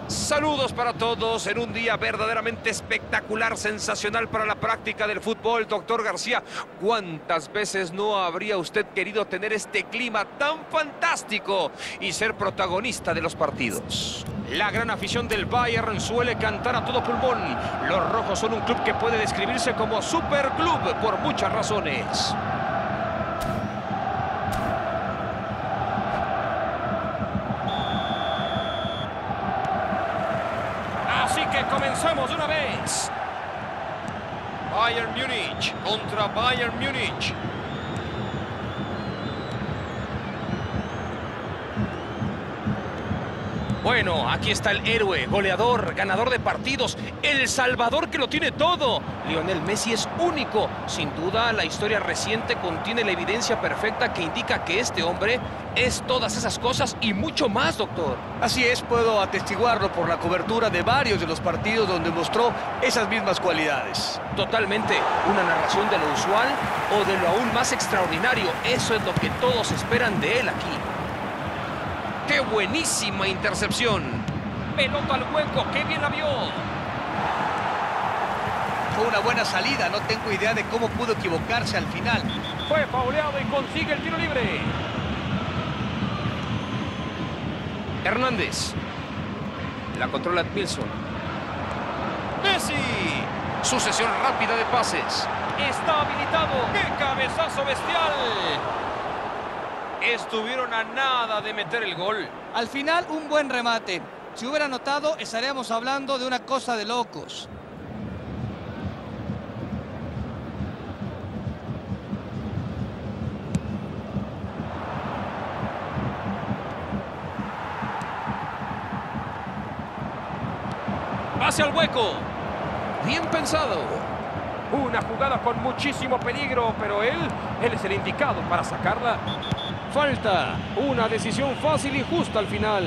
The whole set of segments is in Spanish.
Saludos para todos en un día verdaderamente espectacular, sensacional para la práctica del fútbol. Doctor García, ¿cuántas veces no habría usted querido tener este clima tan fantástico y ser protagonista de los partidos? La gran afición del Bayern suele cantar a todo pulmón. Los rojos son un club que puede describirse como superclub por muchas razones. Así que comenzamos de una vez. Bayern Múnich contra Bayern Múnich. Bueno, aquí está el héroe, goleador, ganador de partidos, el salvador que lo tiene todo. Lionel Messi es único. Sin duda, la historia reciente contiene la evidencia perfecta que indica que este hombre es todas esas cosas y mucho más, doctor. Así es, puedo atestiguarlo por la cobertura de varios de los partidos donde mostró esas mismas cualidades. Totalmente, una narración de lo usual o de lo aún más extraordinario. Eso es lo que todos esperan de él aquí. ¡Qué buenísima intercepción! Pelota al hueco, ¡qué bien la vio! Fue una buena salida, no tengo idea de cómo pudo equivocarse al final. Fue fauleado y consigue el tiro libre. Hernández. La controla Edmilson. ¡Messi! Sucesión rápida de pases. Está habilitado. ¡Qué cabezazo bestial! Estuvieron a nada de meter el gol. Al final, un buen remate. Si hubiera anotado, estaríamos hablando de una cosa de locos. Hacia el hueco. Bien pensado. Una jugada con muchísimo peligro, pero él es el indicado para sacarla. Falta. Una decisión fácil y justa al final.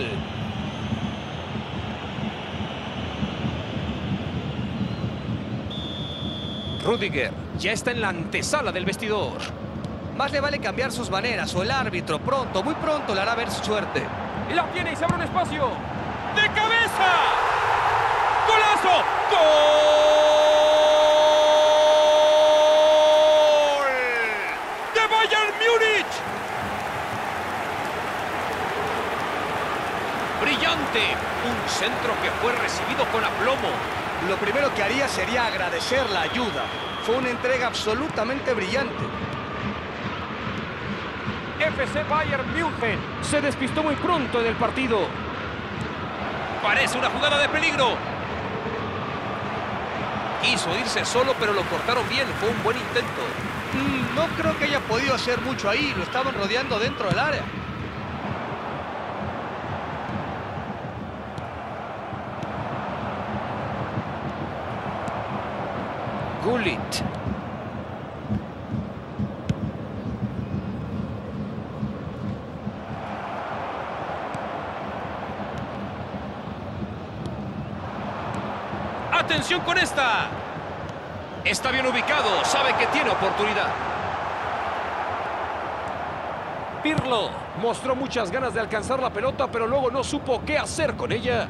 Rüdiger ya está en la antesala del vestidor. Más le vale cambiar sus maneras o el árbitro pronto, muy pronto le hará ver su suerte. La tiene y se abre un espacio. ¡De cabeza! ¡Golazo! ¡Gol! ¡De Bayern Múnich! ¡Brillante! Un centro que fue recibido con aplomo. Lo primero que haría sería agradecer la ayuda. Fue una entrega absolutamente brillante. FC Bayern München se despistó muy pronto en el partido. Parece una jugada de peligro. Quiso irse solo, pero lo cortaron bien. Fue un buen intento. No creo que haya podido hacer mucho ahí. Lo estaban rodeando dentro del área. Gullit. ¡Atención con esta! Está bien ubicado, sabe que tiene oportunidad. Pirlo mostró muchas ganas de alcanzar la pelota, pero luego no supo qué hacer con ella.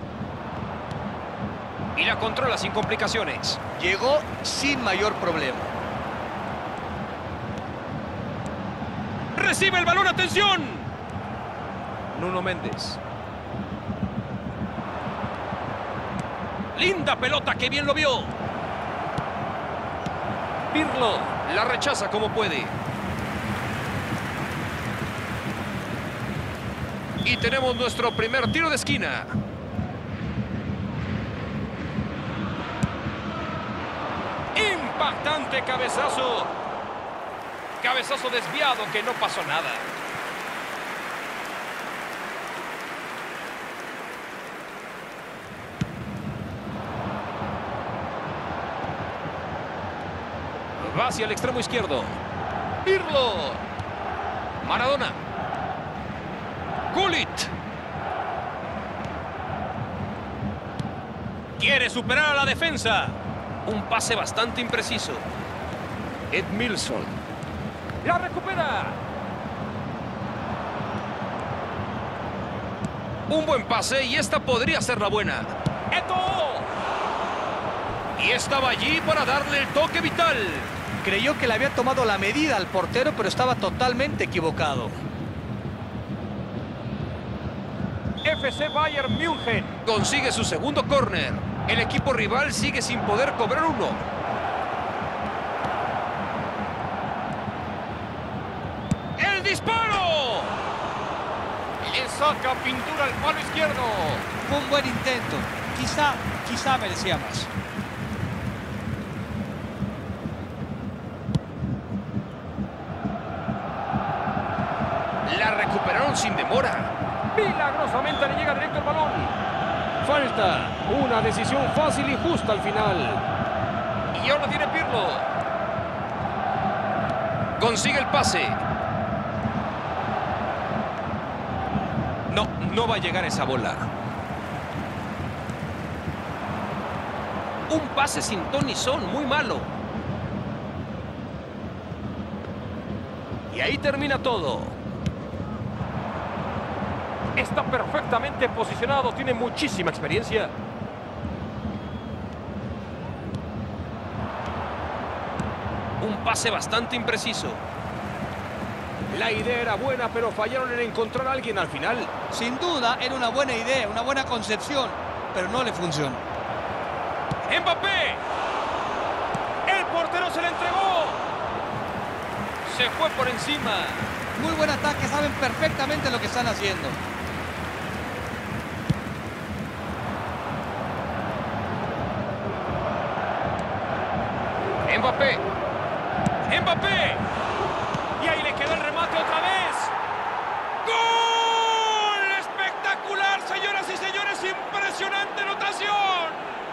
Y la controla sin complicaciones. Llegó sin mayor problema. ¡Recibe el balón! ¡Atención! Nuno Méndez. Linda pelota, que bien lo vio. Pirlo la rechaza como puede. Y tenemos nuestro primer tiro de esquina. Impactante cabezazo. Cabezazo desviado que no pasó nada. Va hacia el extremo izquierdo. Pirlo. Maradona. Gullit. Quiere superar a la defensa. Un pase bastante impreciso. Edmilson. La recupera. Un buen pase y esta podría ser la buena. ¡Eto! Y estaba allí para darle el toque vital. Creyó que le había tomado la medida al portero, pero estaba totalmente equivocado. FC Bayern München consigue su segundo córner. El equipo rival sigue sin poder cobrar uno. ¡El disparo! le saca pintura al palo izquierdo. Fue un buen intento. Quizá merecía más. La recuperaron sin demora. Milagrosamente le llega directo el balón. Falta. Una decisión fácil y justa al final. Y ahora tiene Pirlo. Consigue el pase. No va a llegar esa bola. Un pase sin ton ni son, muy malo. Y ahí termina todo. Está perfectamente posicionado, tiene muchísima experiencia. Un pase bastante impreciso. La idea era buena, pero fallaron en encontrar a alguien al final. Sin duda, era una buena idea, una buena concepción, pero no le funcionó. ¡Mbappé! ¡El portero se le entregó! Se fue por encima. Muy buen ataque, saben perfectamente lo que están haciendo. ¡Mbappé! ¡Mbappé! Y ahí le quedó el remate otra vez. ¡Gol! ¡Espectacular, señoras y señores! ¡Impresionante anotación!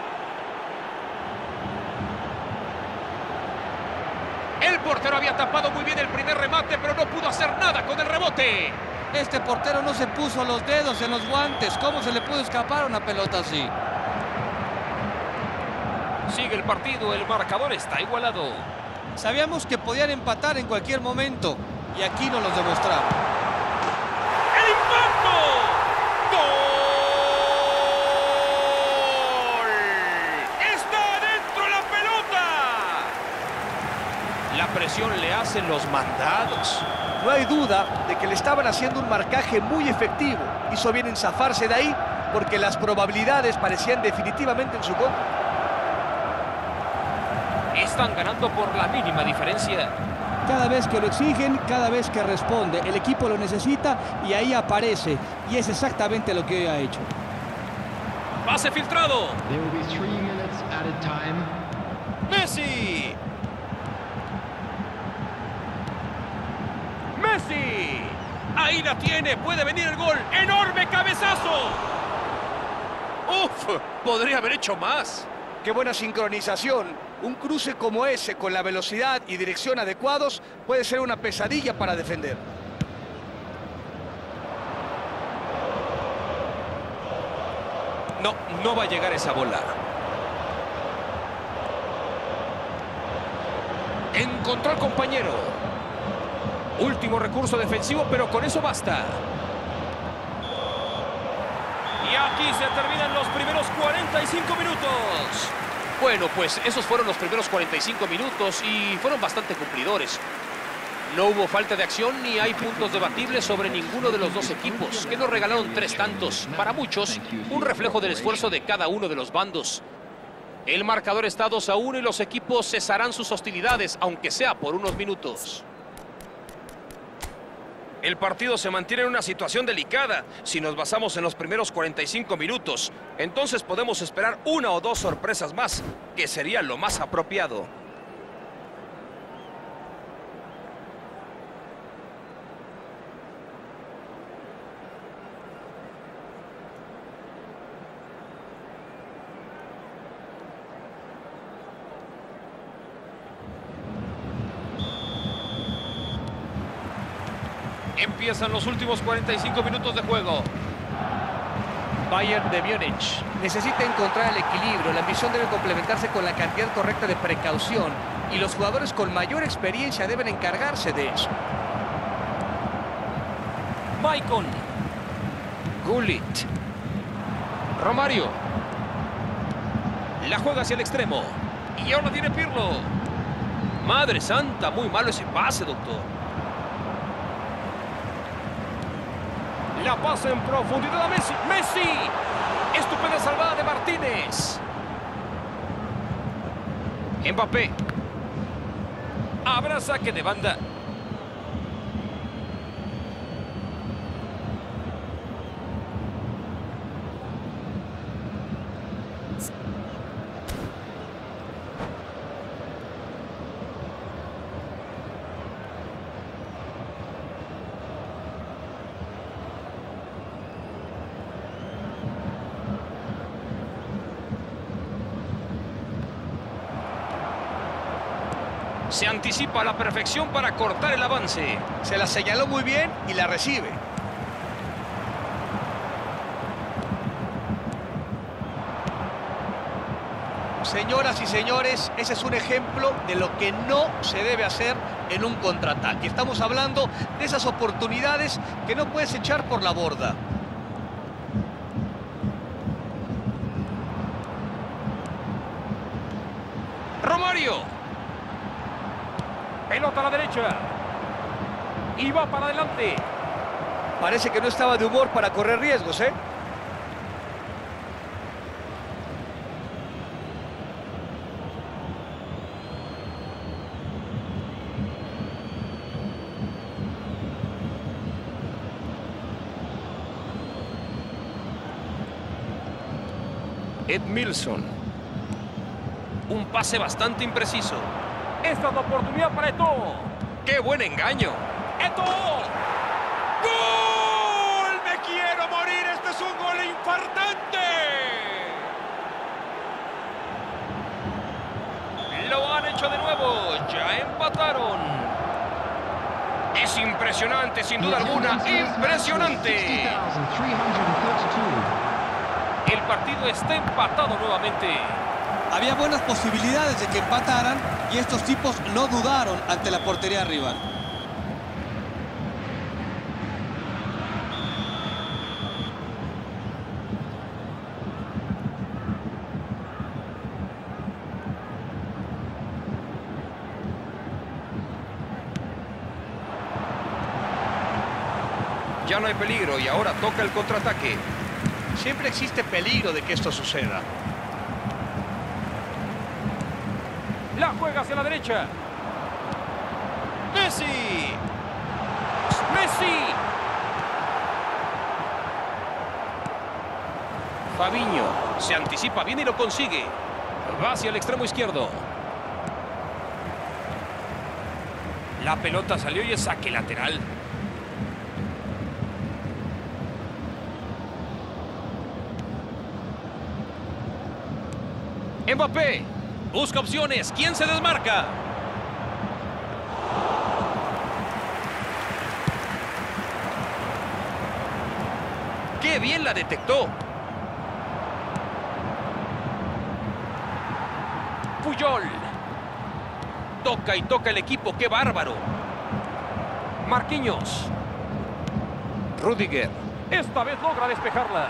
El portero había tapado muy bien el primer remate, pero no pudo hacer nada con el rebote. Este portero no se puso los dedos en los guantes. ¿Cómo se le pudo escapar una pelota así? Sigue el partido, el marcador está igualado. Sabíamos que podían empatar en cualquier momento y aquí nos los demostraron. ¡El impacto! ¡Gol! ¡Está dentro la pelota! La presión le hace los mandados. No hay duda de que le estaban haciendo un marcaje muy efectivo. Hizo bien en zafarse de ahí porque las probabilidades parecían definitivamente en su contra. Están ganando por la mínima diferencia. Cada vez que lo exigen, cada vez que responde, el equipo lo necesita y ahí aparece. Y es exactamente lo que hoy ha hecho. Pase filtrado. There will be 3 minutes added time. Messi. Messi. Ahí la tiene. Puede venir el gol. ¡Enorme cabezazo! ¡Uf! Podría haber hecho más. ¡Qué buena sincronización! Un cruce como ese, con la velocidad y dirección adecuados, puede ser una pesadilla para defender. No va a llegar esa bola. Encontró al compañero. Último recurso defensivo, pero con eso basta. Y aquí se terminan los primeros 45 minutos. Bueno, pues esos fueron los primeros 45 minutos y fueron bastante cumplidores. No hubo falta de acción ni hay puntos debatibles sobre ninguno de los dos equipos, que nos regalaron 3 tantos. Para muchos, un reflejo del esfuerzo de cada uno de los bandos. El marcador está 2-1 y los equipos cesarán sus hostilidades, aunque sea por unos minutos. El partido se mantiene en una situación delicada. Si nos basamos en los primeros 45 minutos, entonces podemos esperar 1 o 2 sorpresas más, que sería lo más apropiado. Empiezan los últimos 45 minutos de juego. Bayern de Múnich necesita encontrar el equilibrio. La ambición debe complementarse con la cantidad correcta de precaución y los jugadores con mayor experiencia deben encargarse de eso. Maicon. Gullit. Romario. La juega hacia el extremo. Y ahora tiene Pirlo. Madre santa, muy malo ese pase, doctor. La pasa en profundidad a Messi. ¡Messi! Estupenda salvada de Martínez. Mbappé. Habrá saque de banda. Se anticipa a la perfección para cortar el avance. Se la señaló muy bien y la recibe. Señoras y señores, ese es un ejemplo de lo que no se debe hacer en un contraataque. Estamos hablando de esas oportunidades que no puedes echar por la borda. Romario. Pelota a la derecha. Y va para adelante. Parece que no estaba de humor para correr riesgos, ¿eh? Edmilson. Un pase bastante impreciso. Esta es la oportunidad para Eto'o. ¡Qué buen engaño! ¡Eto'o! ¡Gol! ¡Me quiero morir! ¡Este es un gol infartante! Lo han hecho de nuevo. Ya empataron. Es impresionante, sin duda alguna. ¡Impresionante! El partido está empatado nuevamente. Había buenas posibilidades de que empataran y estos tipos no dudaron ante la portería rival. Ya no hay peligro y ahora toca el contraataque. Siempre existe peligro de que esto suceda. La juega hacia la derecha. ¡Messi! ¡Messi! Fabinho se anticipa bien y lo consigue. Va hacia el extremo izquierdo. La pelota salió y es saque lateral. Mbappé busca opciones. ¿Quién se desmarca? ¡Qué bien la detectó! Puyol. Toca y toca el equipo. ¡Qué bárbaro! Marquinhos. Rudiger. Esta vez logra despejarla.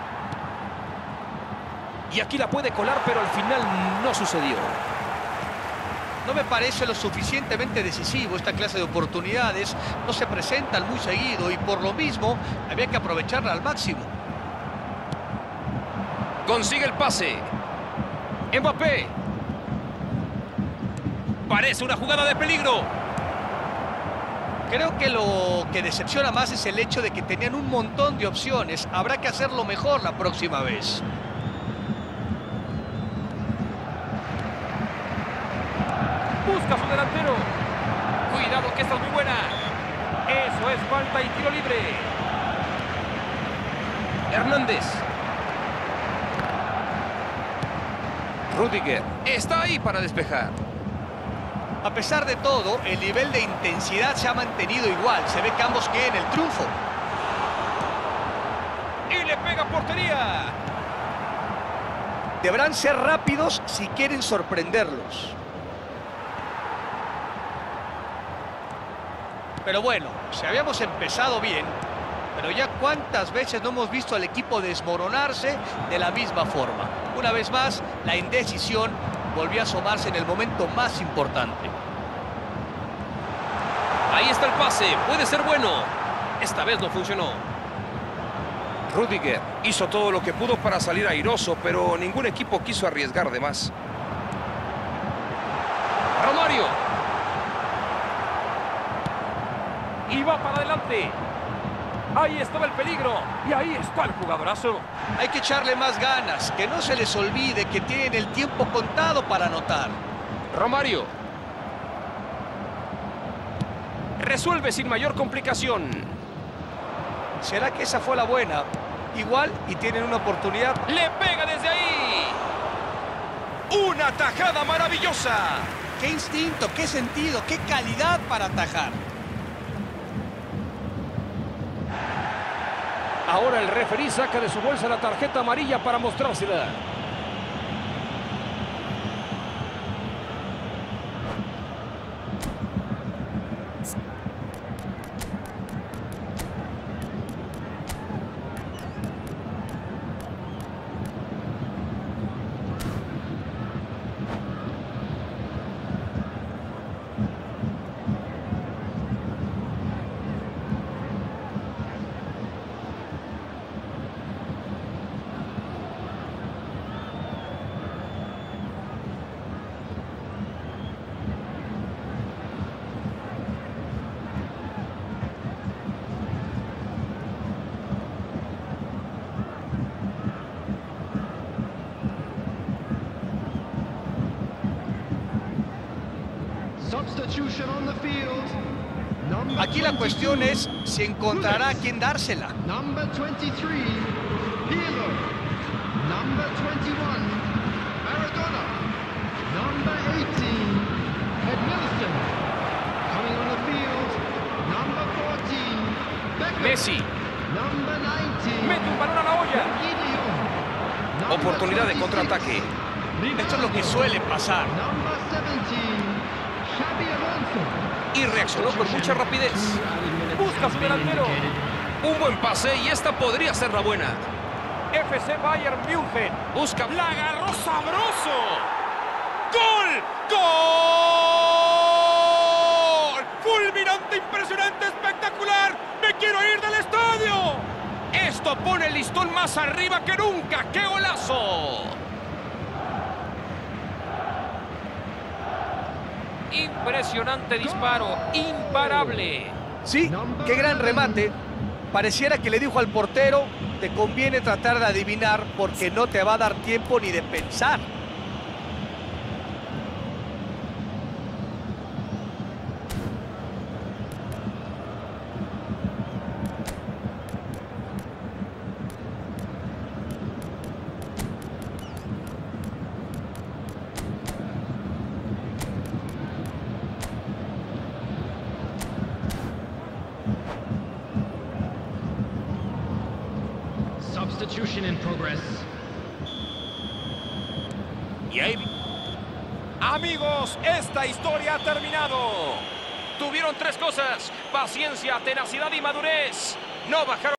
Y aquí la puede colar, pero al final no sucedió. No me parece lo suficientemente decisivo. Esta clase de oportunidades no se presentan muy seguido y por lo mismo había que aprovecharla al máximo. Consigue el pase. Mbappé. Parece una jugada de peligro. Creo que lo que decepciona más es el hecho de que tenían un montón de opciones. Habrá que hacerlo mejor la próxima vez. Busca a su delantero. Cuidado que esta es muy buena. Eso es falta y tiro libre. Hernández. Rudiger. Está ahí para despejar. A pesar de todo, el nivel de intensidad se ha mantenido igual. Se ve que ambos quieren el triunfo. Y le pega a portería. Deberán ser rápidos si quieren sorprenderlos. Pero bueno, si habíamos empezado bien, Pero ya cuántas veces no hemos visto al equipo desmoronarse de la misma forma. Una vez más, la indecisión volvió a asomarse en el momento más importante. Ahí está el pase, puede ser bueno. Esta vez no funcionó. Rüdiger hizo todo lo que pudo para salir airoso, pero ningún equipo quiso arriesgar de más. Romario. Y va para adelante. Ahí estaba el peligro. Y ahí está el jugadorazo. Hay que echarle más ganas, que no se les olvide que tienen el tiempo contado para anotar. Romario. Resuelve sin mayor complicación. ¿Será que esa fue la buena? Igual y tienen una oportunidad. Le pega desde ahí. ¡Una tajada maravillosa! ¡Qué instinto, qué sentido, qué calidad para atajar! Ahora el referí saca de su bolsa la tarjeta amarilla para mostrársela. Substitution on the field. Aquí la cuestión es si encontrará a quién dársela. Number 23, Pirlo. Number 21, Maradona. Number 18, Edmilson. Coming on the field, number 14, Beckham. Messi. Number 19, Mete un balón a la olla. Gideon. Oportunidad de contraataque. Esto es lo que suele pasar. Number 17, Xabi Alonso. Y reaccionó con mucha rapidez. Busca su delantero. Un buen pase y esta podría ser la buena. FC Bayern München. Busca. La agarró sabroso. ¡Gol! ¡Gol! ¡Fulminante, impresionante, espectacular! ¡Me quiero ir del estadio! Esto pone el listón más arriba que nunca. ¡Qué golazo! Impresionante disparo, imparable. Sí, qué gran remate. Pareciera que le dijo al portero, te conviene tratar de adivinar porque no te va a dar tiempo ni de pensar. Substitution in progress. Y ahí... Amigos, esta historia ha terminado. Tuvieron tres cosas: paciencia, tenacidad y madurez. No bajaron.